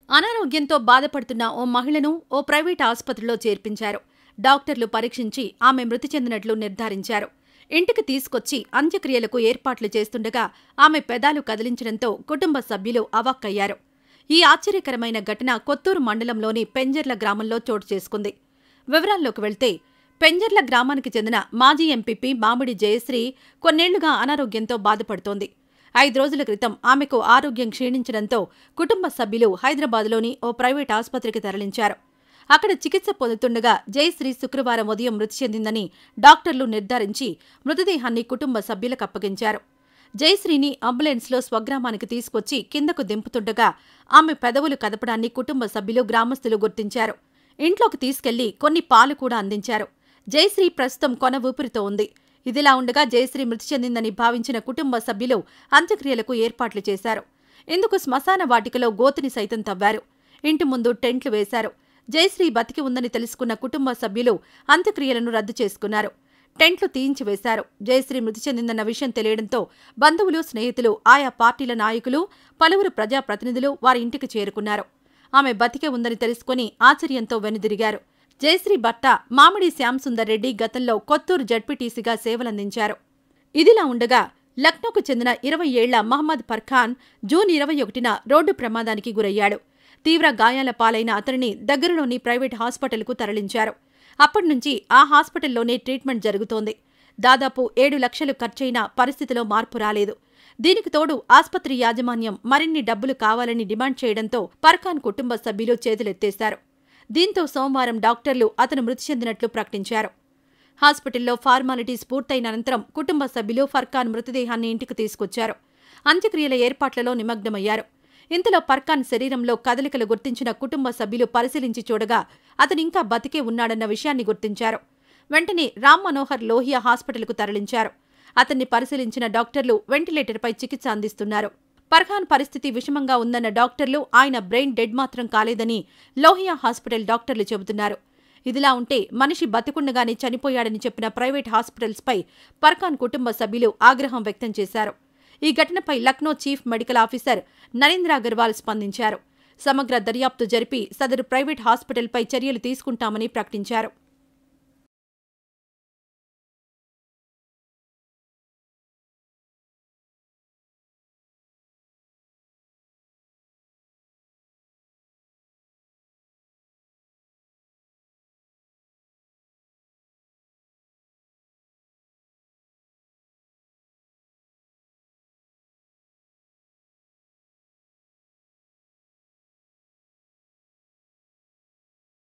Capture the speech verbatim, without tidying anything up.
అనారోగ్యంతో బాధపడుతున్న ఓ మహిళను ఓ ప్రైవేట్ ఆసుపత్రిలో చేర్పించారు. డాక్టర్లు పరీక్షించి ఆమె మృతి చెందినట్లు నిర్ధారించారు. ఇంటికి తీసుకొచ్చి అంత్యక్రియలకు ఏర్పాట్లు చేస్తుండగా ఆమె పెదాలు కదిలించడంతో కుటుంబ సభ్యులు అవాక్కయ్యారు. ఈ ఆశ్చర్యకరమైన ఘటన కొత్తూరు మండలంలోని పెంజర్ల గ్రామంలో చోటు చేసుకుంది. వివరాల్లోకి వెళ్తే, పెంజర్ల గ్రామానికి చెందిన మాజీ ఎంపీపీ మామిడి జయశ్రీ కొన్నేళ్లుగా అనారోగ్యంతో బాధపడుతోంది. ఐదు రోజుల క్రితం ఆమెకు ఆరోగ్యం క్షీణించడంతో కుటుంబ సభ్యులు హైదరాబాద్లోని ఓ ప్రైవేట్ ఆసుపత్రికి తరలించారు. అక్కడ చికిత్స పొందుతుండగా జయశ్రీ శుక్రవారం ఉదయం మృతి చెందిందని డాక్టర్లు నిర్ధారించి మృతదేహాన్ని కుటుంబ సభ్యులకు అప్పగించారు. జయశ్రీని అంబులెన్స్లో స్వగ్రామానికి తీసుకొచ్చి కిందకు దింపుతుండగా ఆమె పెదవులు కదపడాన్ని కుటుంబ సభ్యులు, గ్రామస్తులు గుర్తించారు. ఇంట్లోకి తీసుకెళ్లి కొన్ని పాలు కూడా అందించారు. జయశ్రీ ప్రస్తుతం కొన ఊపిరితో ఉంది. ఇదిలా ఉండగా జయశ్రీ మృతి చెందిందని భావించిన కుటుంబ సభ్యులు అంత్యక్రియలకు ఏర్పాట్లు చేశారు. ఇందుకు శ్మశాన వాటికలో గోతిని సైతం తవ్వారు. ఇంటి ముందు టెంట్లు వేశారు. జయశ్రీ బతికి ఉందని తెలుసుకున్న కుటుంబ సభ్యులు అంత్యక్రియలను రద్దు చేసుకున్నారు. టెంట్లు తీయించివేశారు. జయశ్రీ మృతి చెందిందన్న విషయం తెలియడంతో బంధువులు, స్నేహితులు, ఆయా పార్టీల నాయకులు, పలువురు ప్రజాప్రతినిధులు వారి ఇంటికి చేరుకున్నారు. ఆమె బతికే ఉందని తెలుసుకుని ఆశ్చర్యంతో వెనుదిరిగారు. జయశ్రీ భర్త మామిడి శ్యాంసుందర్ రెడ్డి గతంలో కొత్తూరు జడ్పీటీసీగా సేవలందించారు. ఇదిలా ఉండగా లక్నోకు చెందిన ఇరవై ఏళ్ల మహమ్మద్ ఫర్ఖాన్ జూన్ ఇరవై ఒకటిన రోడ్డు ప్రమాదానికి గురయ్యాడు. తీవ్ర గాయాల పాలైన అతనిని దగ్గరలోని ప్రైవేట్ హాస్పిటల్కు తరలించారు. అప్పటినుంచి ఆ హాస్పిటల్లోనే ట్రీట్మెంట్ జరుగుతోంది. దాదాపు ఏడు లక్షలు ఖర్చయినా పరిస్థితిలో మార్పు రాలేదు. దీనికి తోడు ఆస్పత్రి యాజమాన్యం మరిన్ని డబ్బులు కావాలని డిమాండ్ చేయడంతో ఫర్ఖాన్ కుటుంబ సభ్యులు చేతులెత్తేశారు. దీంతో సోమవారం డాక్టర్లు అతను మృతి చెందినట్లు ప్రకటించారు. హాస్పిటల్లో ఫార్మాలిటీస్ పూర్తయిన అనంతరం కుటుంబ సభ్యులు ఫర్ఖాన్ మృతదేహాన్ని ఇంటికి తీసుకొచ్చారు. అంత్యక్రియల ఏర్పాట్లలో నిమగ్నమయ్యారు. ఇంతలో ఫర్ఖాన్ శరీరంలో కదలికలు గుర్తించిన కుటుంబ సభ్యులు పరిశీలించి చూడగా అతనింకా బతికే ఉన్నాడన్న విషయాన్ని గుర్తించారు. వెంటనే రామ్ మనోహర్ లోహియా హాస్పిటల్కు తరలించారు. అతన్ని పరిశీలించిన డాక్టర్లు వెంటిలేటర్పై చికిత్స అందిస్తున్నారు. ఫర్ఖాన్ పరిస్థితి విషమంగా ఉందన్న డాక్టర్లు ఆయన బ్రెయిన్ డెడ్ మాత్రం కాలేదని లోహియా హాస్పిటల్ డాక్టర్లు చెబుతున్నారు. ఇదిలా ఉంటే మనిషి బతికుండగానే చనిపోయాడని చెప్పిన ప్రైవేట్ హాస్పిటల్స్పై ఫర్ఖాన్ కుటుంబ సభ్యులు ఆగ్రహం వ్యక్తం చేశారు. ఈ ఘటనపై Lucknow chief medical officer Narendra Agarwal స్పందించారు. సమగ్ర దర్యాప్తు జరిపి సదరు ప్రైవేట్ హాస్పిటల్పై చర్యలు తీసుకుంటామని ప్రకటించారు.